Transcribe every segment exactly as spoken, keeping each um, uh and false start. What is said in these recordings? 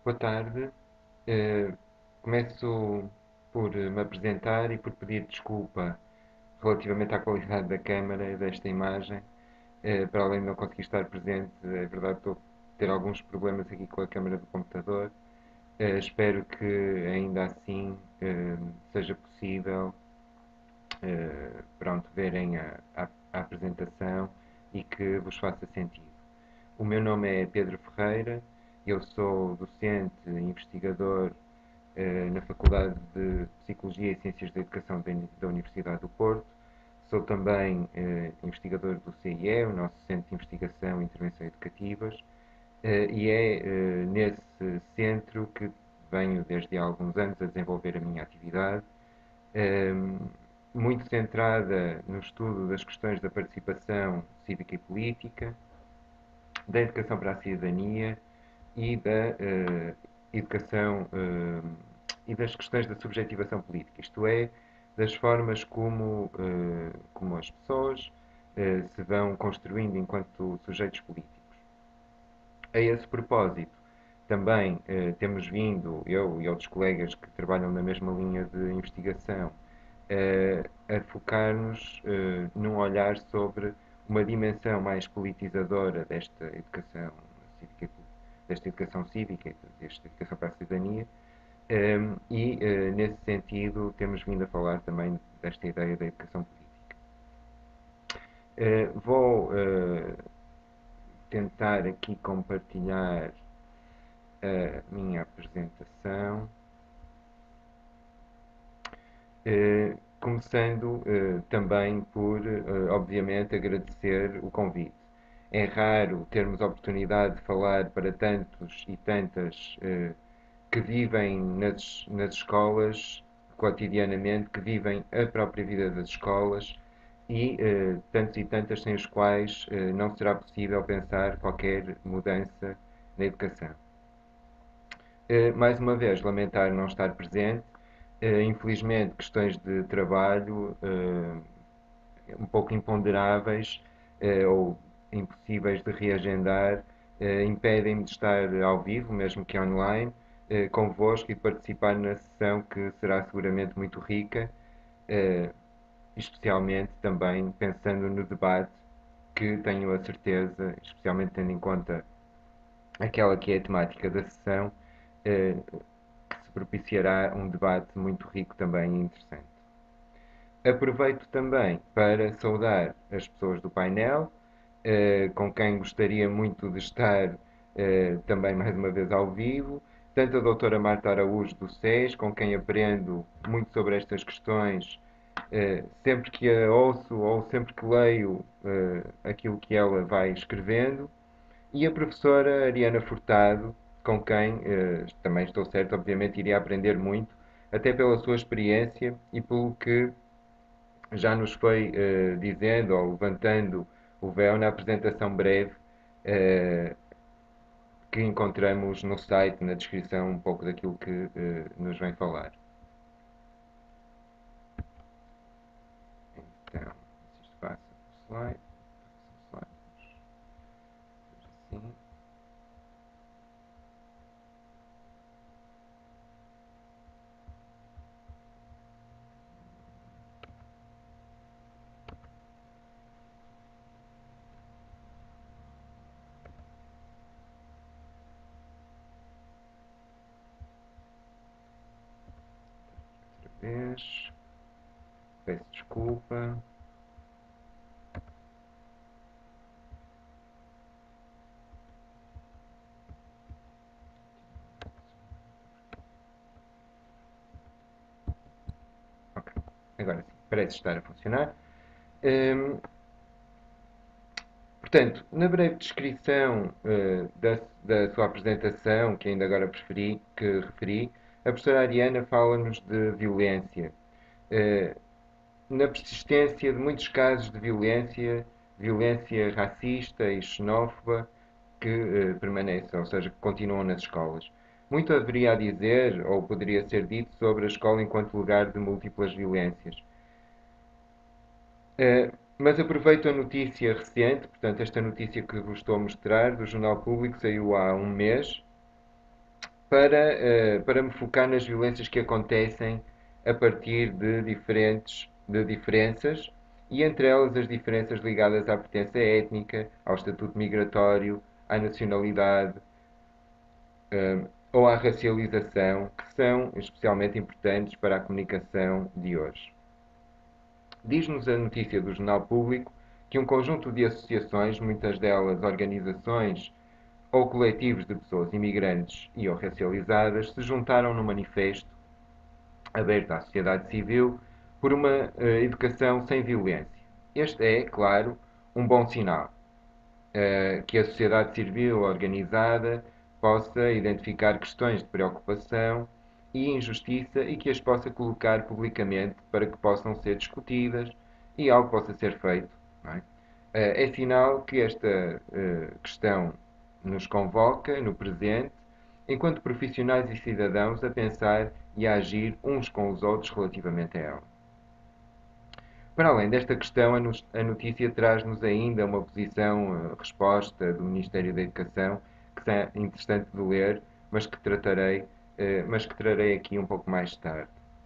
Boa tarde. Eh, começo por eh, me apresentar e por pedir desculpa relativamente à qualidade da câmara e desta imagem. Eh, para além de não conseguir estar presente, é verdade que estou a ter alguns problemas aqui com a câmara do computador. Eh, espero que ainda assim eh, seja possível eh, pronto, verem a, a- a apresentação e que vos faça sentido. O meu nome é Pedro Ferreira, eu sou docente e investigador eh, na Faculdade de Psicologia e Ciências da Educação da da Universidade do Porto. Sou também eh, investigador do C I E, o nosso Centro de Investigação e Intervenção Educativas, eh, e é eh, nesse centro que venho desde há alguns anos a desenvolver a minha atividade, eh, muito centrada no estudo das questões da participação cívica e política, da educação para a cidadania e da uh, educação uh, e das questões da subjetivação política, isto é, das formas como, uh, como as pessoas uh, se vão construindo enquanto sujeitos políticos. A esse propósito, também uh, temos vindo, eu e outros colegas que trabalham na mesma linha de investigação, uh, a focar-nos uh, num olhar sobre uma dimensão mais politizadora desta educação cívica, desta educação cívica, desta educação para a cidadania, um, e, uh, nesse sentido, temos vindo a falar também desta ideia da educação política. Uh, vou uh, tentar aqui compartilhar a minha apresentação. Eh, começando eh, também por, eh, obviamente, agradecer o convite. É raro termos a oportunidade de falar para tantos e tantas eh, que vivem nas, nas escolas cotidianamente, que vivem a própria vida das escolas e eh, tantos e tantas sem os quais eh, não será possível pensar qualquer mudança na educação. Eh, mais uma vez, lamentar não estar presente. Eh, infelizmente, questões de trabalho eh, um pouco imponderáveis eh, ou impossíveis de reagendar eh, impedem-me de estar ao vivo, mesmo que online, eh, convosco e de participar na sessão que será seguramente muito rica, eh, especialmente também pensando no debate que tenho a certeza, especialmente tendo em conta aquela que é a temática da sessão, eh, que se propiciará um debate muito rico também e interessante. Aproveito também para saudar as pessoas do painel, eh, com quem gostaria muito de estar eh, também mais uma vez ao vivo, tanto a doutora Marta Araújo do SES, com quem aprendo muito sobre estas questões, eh, sempre que a ouço ou sempre que leio eh, aquilo que ela vai escrevendo, e a professora Ariana Furtado, com quem eh, também estou certo, obviamente, iria aprender muito, até pela sua experiência e pelo que já nos foi eh, dizendo ou levantando o véu na apresentação breve eh, que encontramos no site, na descrição, um pouco daquilo que eh, nos vem falar. Então, se isto passa o slide, passa o slide, assim. Outra vez. Peço desculpa. Ok. Agora sim, parece estar a funcionar. Hum, Portanto, na breve descrição uh, da, da sua apresentação, que ainda agora preferi, que referi, a professora Ariana fala-nos de violência. Uh, na persistência de muitos casos de violência, violência racista e xenófoba que uh, permanecem, ou seja, que continuam nas escolas. Muito haveria a dizer, ou poderia ser dito, sobre a escola enquanto lugar de múltiplas violências. Uh, mas aproveito a notícia recente, portanto, esta notícia que vos estou a mostrar, do Jornal Público, saiu há um mês, para, eh, para me focar nas violências que acontecem a partir de diferentes de diferenças e entre elas as diferenças ligadas à pertença étnica, ao estatuto migratório, à nacionalidade, eh, ou à racialização, que são especialmente importantes para a comunicação de hoje. Diz-nos a notícia do Jornal Público que um conjunto de associações, muitas delas organizações ou coletivos de pessoas imigrantes e ou racializadas, se juntaram no manifesto aberto à sociedade civil por uma uh, educação sem violência. Este é, claro, um bom sinal. Uh, que a sociedade civil organizada possa identificar questões de preocupação e injustiça e que as possa colocar publicamente para que possam ser discutidas e algo possa ser feito. Não é? Uh, é sinal que esta uh, questão nos convoca no presente, enquanto profissionais e cidadãos, a pensar e a agir uns com os outros relativamente a ela. Para além desta questão, a notícia traz-nos ainda uma posição, resposta do Ministério da Educação, que é interessante de ler, mas que tratarei, mas que trarei aqui um pouco mais tarde.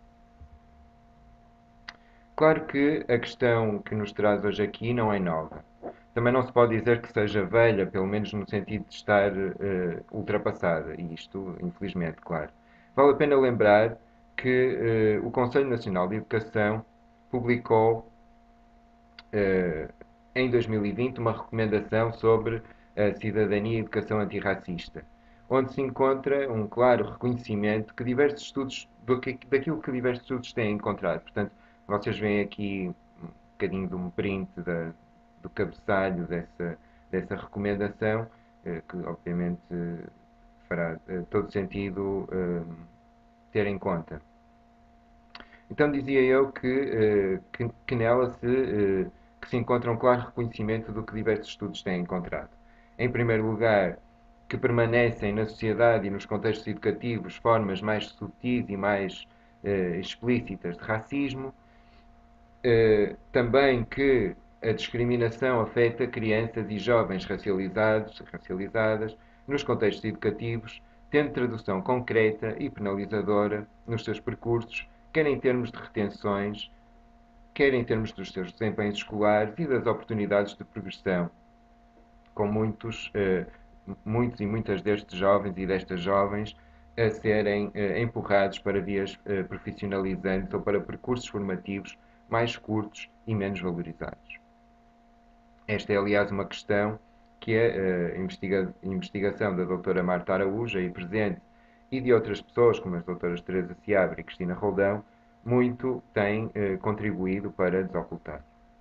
Claro que a questão que nos traz hoje aqui não é nova. Também não se pode dizer que seja velha, pelo menos no sentido de estar uh, ultrapassada, e isto, infelizmente, claro. Vale a pena lembrar que uh, o Conselho Nacional de Educação publicou uh, em dois mil e vinte uma recomendação sobre a cidadania e educação antirracista, onde se encontra um claro reconhecimento que diversos estudos, do que, daquilo que diversos estudos têm encontrado. Portanto, vocês veem aqui um bocadinho de um print da, do cabeçalho dessa, dessa recomendação, uh, que obviamente uh, fará uh, todo sentido ter em conta. Então dizia eu que, que, que nela se, que se encontra um claro reconhecimento do que diversos estudos têm encontrado. Em primeiro lugar, que permanecem na sociedade e nos contextos educativos formas mais subtis e mais eh, explícitas de racismo. Eh, também que a discriminação afeta crianças e jovens racializados, racializadas nos contextos educativos, tendo tradução concreta e penalizadora nos seus percursos, quer em termos de retenções, quer em termos dos seus desempenhos escolares e das oportunidades de progressão, com muitos, eh, muitos e muitas destes jovens e destas jovens a serem eh, empurrados para vias eh, profissionalizantes ou para percursos formativos mais curtos e menos valorizados. Esta é, aliás, uma questão que a investiga investigação da doutora Marta Araújo, aí presente, e de outras pessoas, como as doutoras Teresa Seabra e Cristina Roldão, muito tem eh, contribuído para desocultar.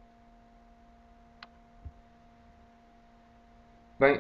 Bem,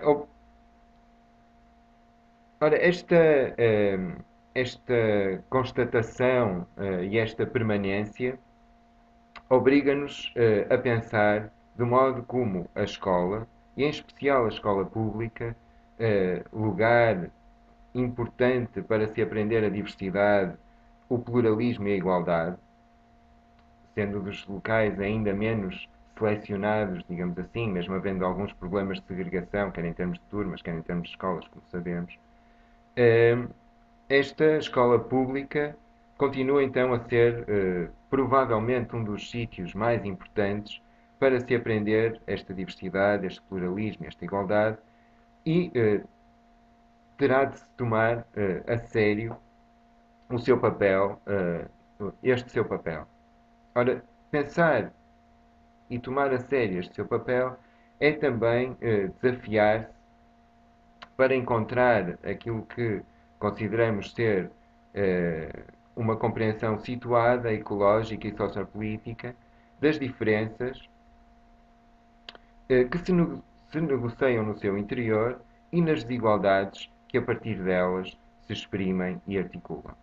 ora, esta, eh, esta constatação eh, e esta permanência obriga-nos eh, a pensar de modo como a escola, e em especial a escola pública, eh, lugar importante para se aprender a diversidade, o pluralismo e a igualdade, sendo dos locais ainda menos selecionados, digamos assim, mesmo havendo alguns problemas de segregação, quer em termos de turmas, quer em termos de escolas, como sabemos, eh, esta escola pública continua então a ser eh, provavelmente um dos sítios mais importantes para se aprender esta diversidade, este pluralismo, esta igualdade e eh, terá de se tomar eh, a sério o seu papel, eh, este seu papel. Ora, pensar e tomar a sério este seu papel é também eh, desafiar-se para encontrar aquilo que consideramos ser eh, uma compreensão situada, ecológica e sociopolítica das diferenças eh, que se, no, se negociam no seu interior e nas desigualdades que a partir delas se exprimem e articulam.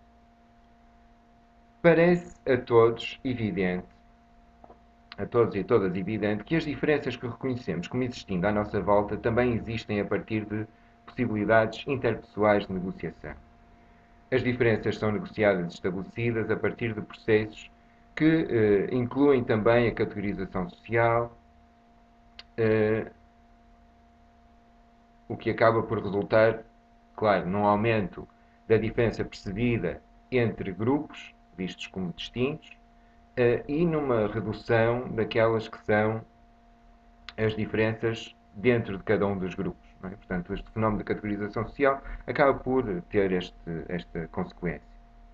Parece a todos evidente, a todos e todas evidente, que as diferenças que reconhecemos como existindo à nossa volta também existem a partir de possibilidades interpessoais de negociação. As diferenças são negociadas e estabelecidas a partir de processos que eh, incluem também a categorização social, eh, o que acaba por resultar, claro, num aumento da diferença percebida entre grupos, vistos como distintos, uh, e numa redução daquelas que são as diferenças dentro de cada um dos grupos. Não é? Portanto, este fenómeno de categorização social acaba por ter este, esta consequência.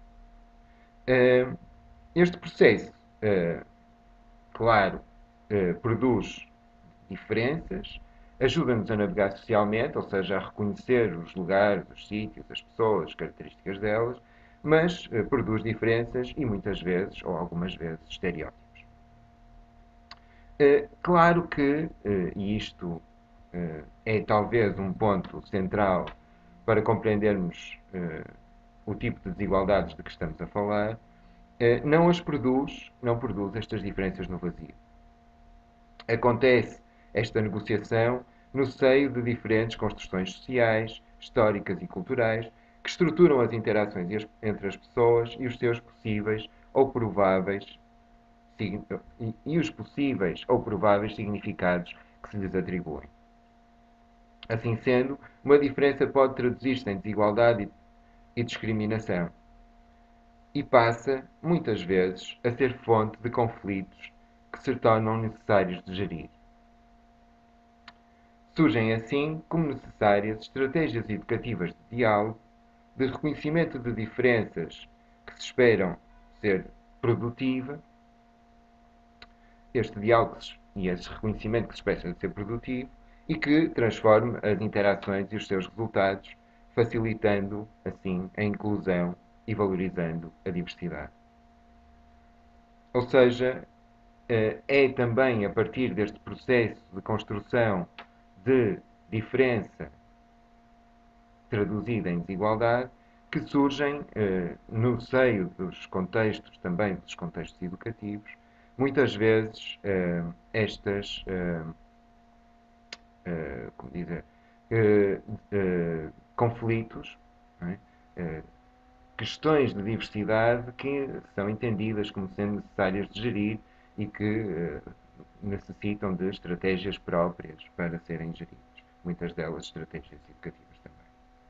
Uh, este processo, uh, claro, uh, produz diferenças, ajuda-nos a navegar socialmente, ou seja, a reconhecer os lugares, os sítios, as pessoas, as características delas, mas uh, produz diferenças e muitas vezes, ou algumas vezes, estereótipos. Uh, claro que, uh, e isto uh, é talvez um ponto central para compreendermos uh, o tipo de desigualdades de que estamos a falar, uh, não as produz, não produz estas diferenças no vazio. Acontece esta negociação no seio de diferentes construções sociais, históricas e culturais que estruturam as interações entre as pessoas e os seus possíveis ou prováveis e os possíveis ou prováveis significados que se lhes atribuem. Assim sendo, uma diferença pode traduzir-se em desigualdade e discriminação e passa, muitas vezes, a ser fonte de conflitos que se tornam necessários de gerir. Surgem assim como necessárias estratégias educativas de diálogo, de reconhecimento de diferenças que se esperam ser produtiva, este diálogo e esse reconhecimento que se espera ser produtivo e que transforme as interações e os seus resultados, facilitando, assim, a inclusão e valorizando a diversidade. Ou seja, é também a partir deste processo de construção de diferença traduzida em desigualdade que surgem, no seio dos contextos, também dos contextos educativos, muitas vezes estas, como dizer, conflitos, não é? Questões de diversidade que são entendidas como sendo necessárias de gerir e que necessitam de estratégias próprias para serem geridas. Muitas delas estratégias educativas também.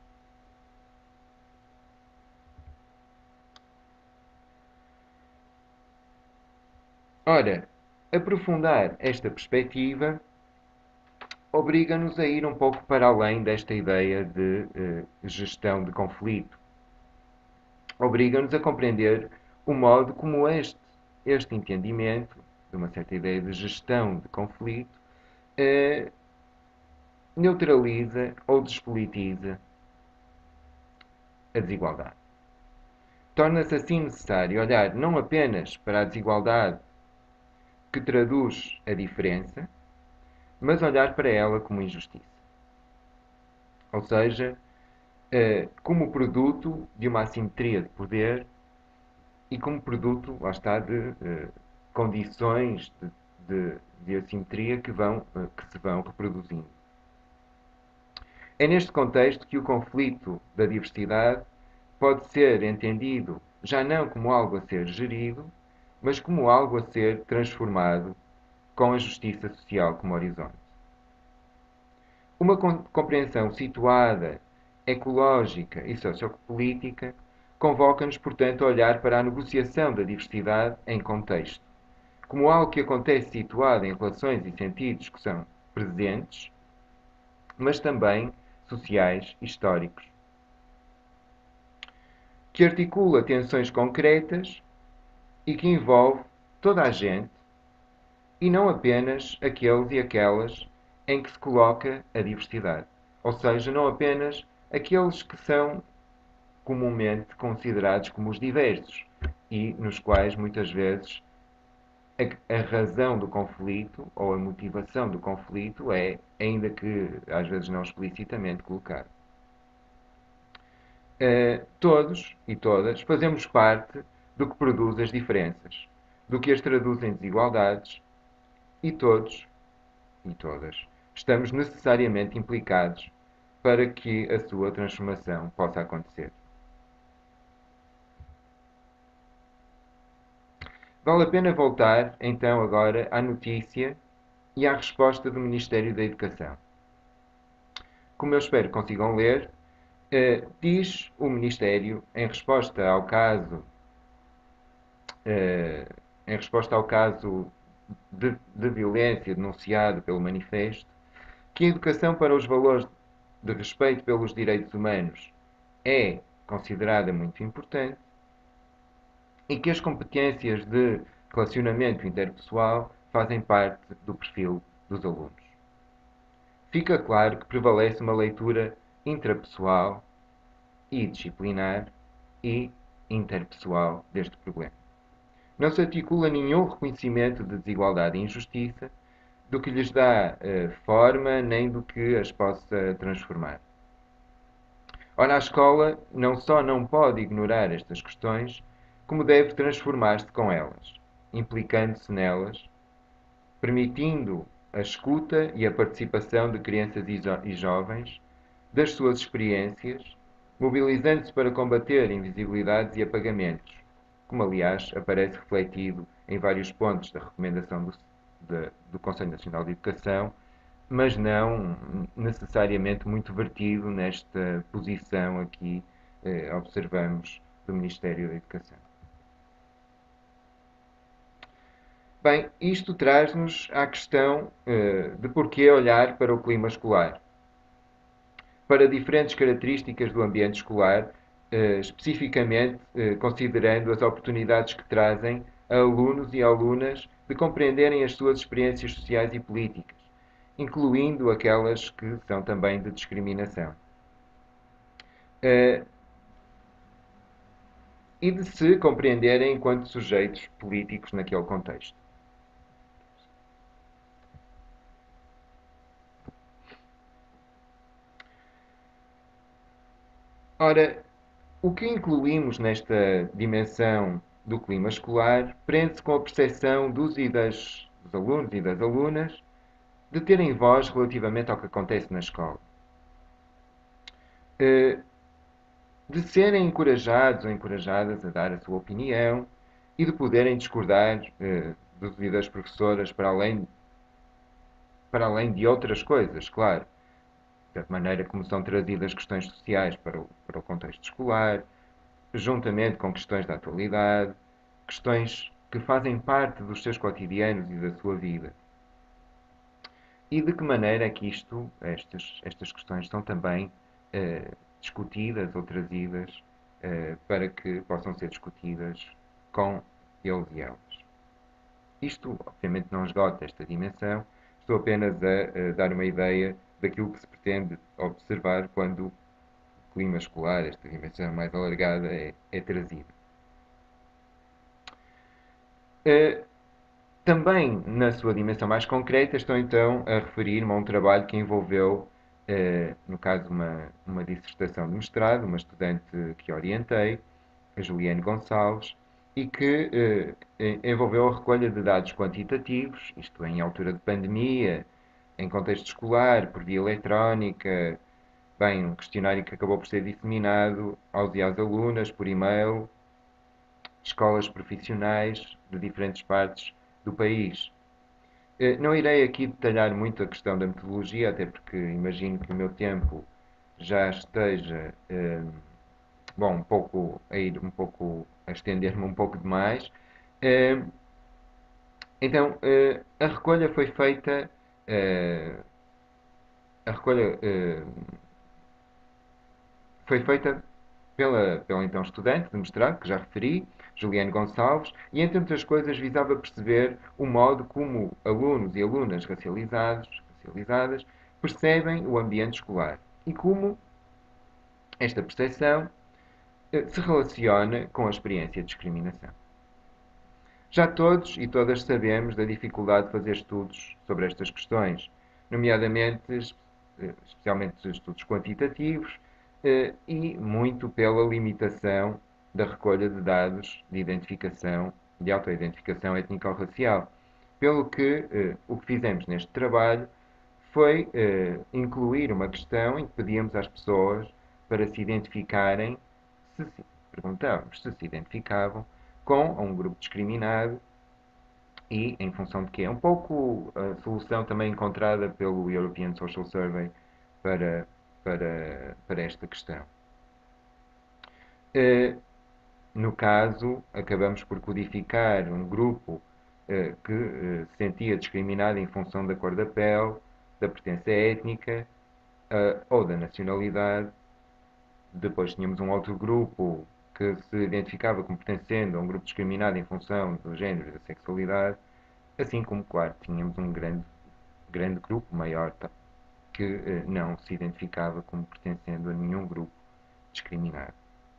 Ora, aprofundar esta perspectiva obriga-nos a ir um pouco para além desta ideia de eh, gestão de conflito. Obriga-nos a compreender o modo como este, este entendimento, de uma certa ideia de gestão de conflito, eh, neutraliza ou despolitiza a desigualdade. Torna-se assim necessário olhar não apenas para a desigualdade que traduz a diferença, mas olhar para ela como injustiça. Ou seja, como produto de uma assimetria de poder e como produto, lá está, de condições de, de, de assimetria que, vão, que se vão reproduzindo. É neste contexto que o conflito da diversidade pode ser entendido já não como algo a ser gerido, mas como algo a ser transformado com a justiça social como horizonte. Uma compreensão situada, ecológica e sociopolítica convoca-nos, portanto, a olhar para a negociação da diversidade em contexto, como algo que acontece situado em relações e sentidos que são presentes, mas também sociais e históricos, que articula tensões concretas e que envolve toda a gente e não apenas aqueles e aquelas em que se coloca a diversidade. Ou seja, não apenas aqueles que são comumente considerados como os diversos e nos quais muitas vezes a, a razão do conflito ou a motivação do conflito é, ainda que às vezes não explicitamente, colocada. Uh, todos e todas fazemos parte do que produz as diferenças, do que as traduz em desigualdades, e todos e todas estamos necessariamente implicados para que a sua transformação possa acontecer. Vale a pena voltar, então, agora à notícia e à resposta do Ministério da Educação. Como eu espero que consigam ler, Uh, diz o Ministério, em resposta ao caso, uh, em resposta ao caso de, de violência denunciado pelo Manifesto, que a educação para os valores de respeito pelos direitos humanos é considerada muito importante e que as competências de relacionamento interpessoal fazem parte do perfil dos alunos. Fica claro que prevalece uma leitura intrapessoal e disciplinar e interpessoal deste problema. Não se articula nenhum reconhecimento de desigualdade e injustiça, do que lhes dá uh, forma nem do que as possa transformar. Ora, a escola não só não pode ignorar estas questões, como deve transformar-se com elas, implicando-se nelas, permitindo a escuta e a participação de crianças e jovens, das suas experiências, mobilizando-se para combater invisibilidades e apagamentos, como aliás aparece refletido em vários pontos da recomendação do, de, do Conselho Nacional de Educação, mas não necessariamente muito vertido nesta posição aqui eh, observamos do Ministério da Educação. Bem, isto traz-nos à questão eh, de porquê olhar para o clima escolar. Para diferentes características do ambiente escolar, eh, especificamente eh, considerando as oportunidades que trazem a alunos e alunas de compreenderem as suas experiências sociais e políticas, incluindo aquelas que são também de discriminação. Uh, e de se compreenderem enquanto sujeitos políticos naquele contexto. Ora, o que incluímos nesta dimensão do clima escolar prende-se com a percepção dos e das, dos alunos e das alunas de terem voz relativamente ao que acontece na escola. De serem encorajados ou encorajadas a dar a sua opinião e de poderem discordar dos e das professoras para além, para além de outras coisas, claro. Da maneira como são trazidas questões sociais para o, para o contexto escolar, juntamente com questões da atualidade, questões que fazem parte dos seus cotidianos e da sua vida. E de que maneira é que isto, estas, estas questões são também eh, discutidas ou trazidas eh, para que possam ser discutidas com eles e elas. Isto, obviamente, não esgota esta dimensão, estou apenas a, a dar uma ideia daquilo que se pretende observar quando o clima escolar, esta dimensão mais alargada, é, é trazida. Uh, também, na sua dimensão mais concreta, estou então a referir-me a um trabalho que envolveu, uh, no caso, uma, uma dissertação de mestrado, uma estudante que orientei, a Juliane Gonçalves, e que eh, envolveu a recolha de dados quantitativos, isto em altura de pandemia, em contexto escolar, por via eletrónica, bem, um questionário que acabou por ser disseminado aos e às alunas por e-mail, escolas profissionais de diferentes partes do país. Eh, não irei aqui detalhar muito a questão da metodologia, até porque imagino que o meu tempo já esteja eh, bom, um pouco a ir um pouco a estender-me um pouco demais. Eh, então, eh, a recolha foi feita, eh, a recolha eh, foi feita pela, pela então estudante de mestrado, que já referi, Juliane Gonçalves, e entre outras coisas visava perceber o modo como alunos e alunas racializados, racializadas percebem o ambiente escolar e como esta percepção se relaciona com a experiência de discriminação. Já todos e todas sabemos da dificuldade de fazer estudos sobre estas questões, nomeadamente, especialmente estudos quantitativos, e muito pela limitação da recolha de dados de identificação, de autoidentificação étnico-racial. Pelo que o que fizemos neste trabalho foi incluir uma questão em que pedíamos às pessoas para se identificarem, se se, perguntávamos se se identificavam com um grupo discriminado e em função de quê? É um pouco a solução também encontrada pelo European Social Survey para, para, para esta questão. Uh, no caso, acabamos por codificar um grupo uh, que uh, se sentia discriminado em função da cor da pele, da pertença étnica uh, ou da nacionalidade. Depois tínhamos um outro grupo que se identificava como pertencendo a um grupo discriminado em função do género e da sexualidade, assim como, claro, tínhamos um grande, grande grupo maior que eh, não se identificava como pertencendo a nenhum grupo discriminado.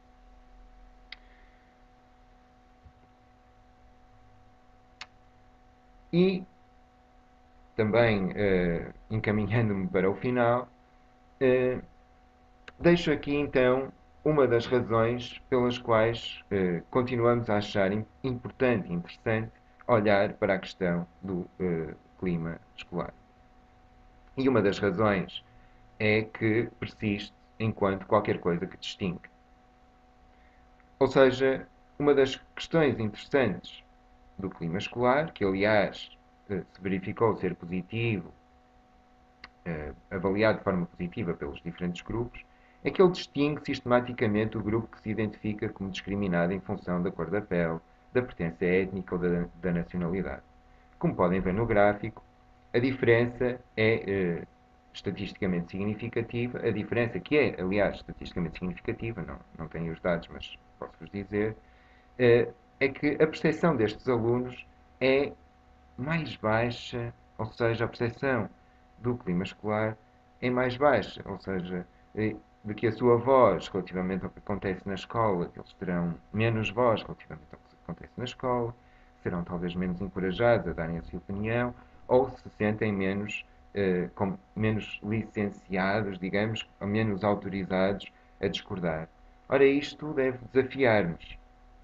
E, também eh, encaminhando-me para o final, eh, deixo aqui então uma das razões pelas quais eh, continuamos a achar importante e interessante olhar para a questão do eh, clima escolar. E uma das razões é que persiste enquanto qualquer coisa que distingue. Ou seja, uma das questões interessantes do clima escolar, que aliás eh, se verificou ser positivo, eh, avaliado de forma positiva pelos diferentes grupos, é que ele distingue sistematicamente o grupo que se identifica como discriminado em função da cor da pele, da pertença étnica ou da, da nacionalidade. Como podem ver no gráfico, a diferença é eh, estatisticamente significativa. A diferença, que é, aliás, estatisticamente significativa, não, não tenho os dados, mas posso-vos dizer, eh, é que a percepção destes alunos é mais baixa, ou seja, a percepção do clima escolar é mais baixa, ou seja, eh, de que a sua voz relativamente ao que acontece na escola, eles terão menos voz relativamente ao que acontece na escola, serão talvez menos encorajados a darem a sua opinião, ou se sentem menos, eh, com, menos licenciados, digamos, ou menos autorizados a discordar. Ora, isto deve desafiar-nos.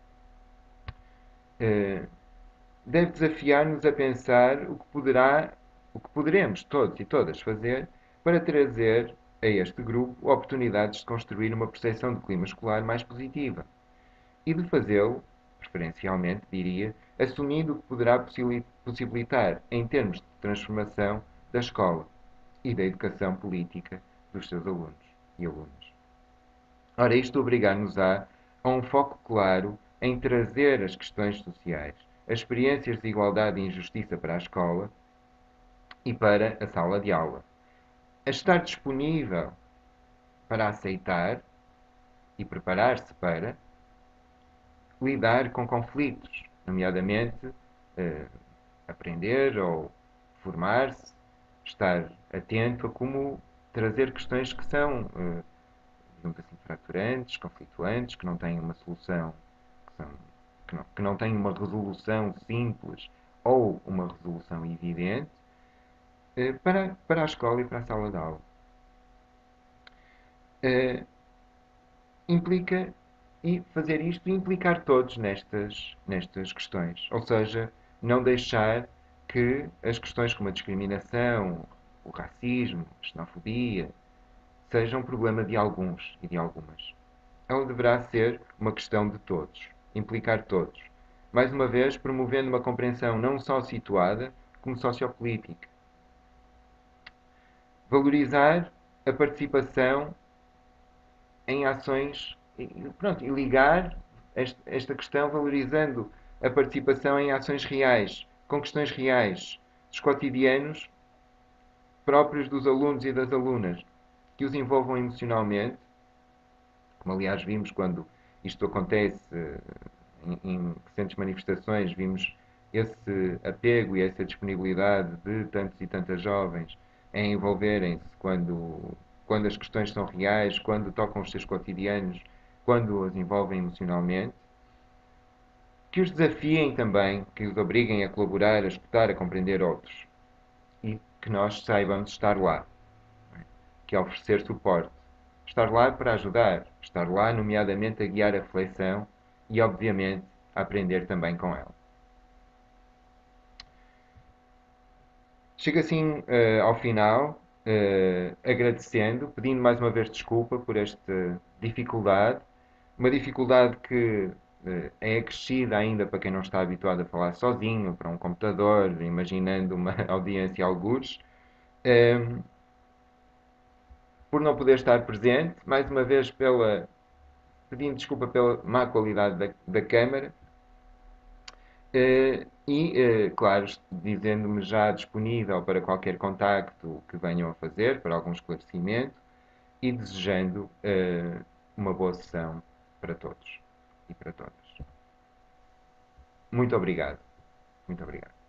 Eh, deve desafiar-nos a pensar o que poderá, o que poderemos todos e todas fazer para trazer a este grupo oportunidades de construir uma percepção de clima escolar mais positiva e de fazê-lo, preferencialmente, diria, assumindo o que poderá possibilitar em termos de transformação da escola e da educação política dos seus alunos e alunas. Ora, isto obrigar-nos-á a um foco claro em trazer as questões sociais, as experiências de igualdade e injustiça para a escola e para a sala de aula. A estar disponível para aceitar e preparar-se para lidar com conflitos, nomeadamente eh, aprender ou formar-se, estar atento a como trazer questões que são, eh, digamos assim, fraturantes, conflituantes, que não têm uma solução, que, são, que, não, que não têm uma resolução simples ou uma resolução evidente, eh, para, para a escola e para a sala de aula. Eh, implica e fazer isto e implicar todos nestas, nestas questões. Ou seja, não deixar que as questões como a discriminação, o racismo, a xenofobia, sejam um problema de alguns e de algumas. Ela deverá ser uma questão de todos, implicar todos. Mais uma vez, promovendo uma compreensão não só situada, como sociopolítica. Valorizar a participação em ações, e, pronto, e ligar esta questão valorizando a participação em ações reais, com questões reais, dos cotidianos próprios dos alunos e das alunas, que os envolvam emocionalmente, como aliás vimos quando isto acontece em, em recentes manifestações, vimos esse apego e essa disponibilidade de tantos e tantas jovens em envolverem-se quando, quando as questões são reais, quando tocam os seus cotidianos, quando os envolvem emocionalmente, que os desafiem também, que os obriguem a colaborar, a escutar, a compreender outros e que nós saibamos estar lá, que é oferecer suporte. Estar lá para ajudar, estar lá, nomeadamente, a guiar a reflexão e, obviamente, a aprender também com ela. Chego assim uh, ao final, uh, agradecendo, pedindo mais uma vez desculpa por esta dificuldade, uma dificuldade que uh, é acrescida ainda para quem não está habituado a falar sozinho, para um computador, imaginando uma audiência algures. Um, por não poder estar presente, mais uma vez pela pedindo desculpa pela má qualidade da, da câmara eh, e, eh, claro, dizendo-me já disponível para qualquer contacto que venham a fazer, para algum esclarecimento e desejando eh, uma boa sessão para todos e para todas. Muito obrigado. Muito obrigado.